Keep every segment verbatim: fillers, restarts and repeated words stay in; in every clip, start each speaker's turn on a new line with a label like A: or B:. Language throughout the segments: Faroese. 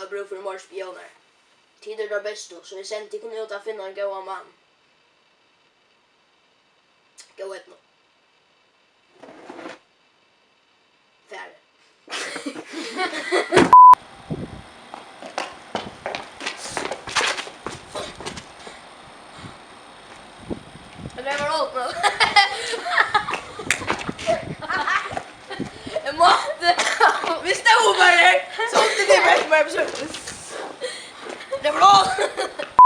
A: har brug for mer spioner. Tid er det beste, så vi sendte ikke ut å finne en god mann. Gå et nå. Færre. Det var alt, bro. Jeg måtte. Vi stod bare der. Så åtte det var bare på slutt. Det var alt.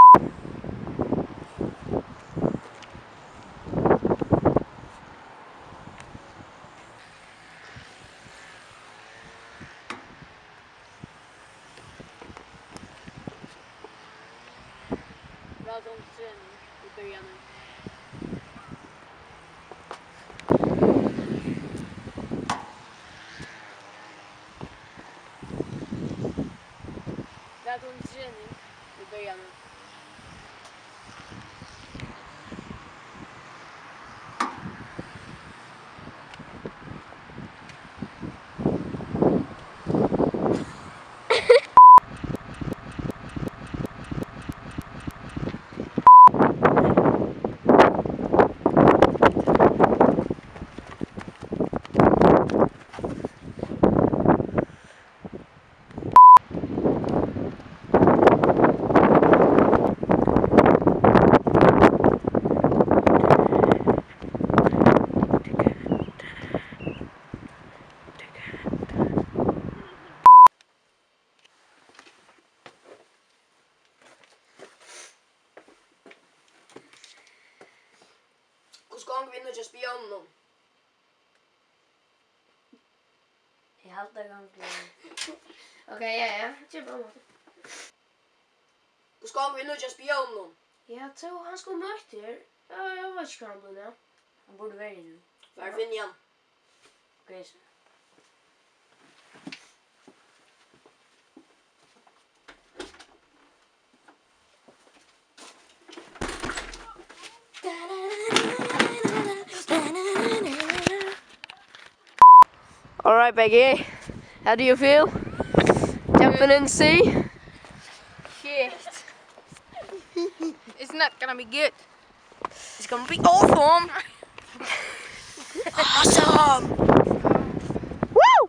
A: Bra som träning i början. Det är en träning i början. Gång vinner just beyond them.
B: Jag haltar gång. Okej, ja, ja. Kör på.
A: Gång vinner just beyond them.
B: Jag tror han skulle möta er. Ja, jag vet inte vad han blir nu. Han borde vara nu.
A: Var finner jag?
B: Okej, så.
A: All right, Becky. How do you feel? Jumping in the sea?
C: Shit. It's not gonna be good.
A: It's gonna be awesome. Awesome. Woo!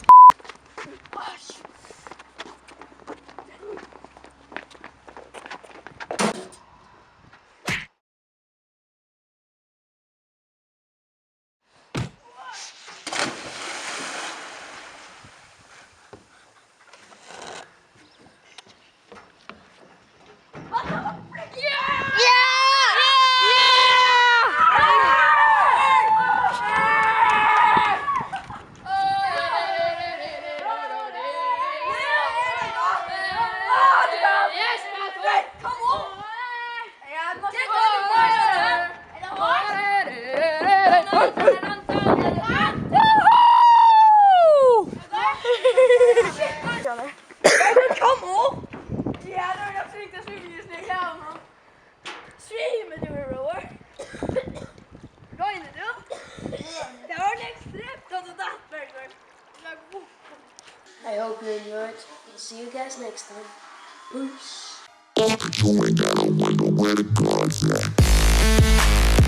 B: I hope you enjoyed. See you guys next time. Peace.
D: You ain't gotta wonder where the God's at.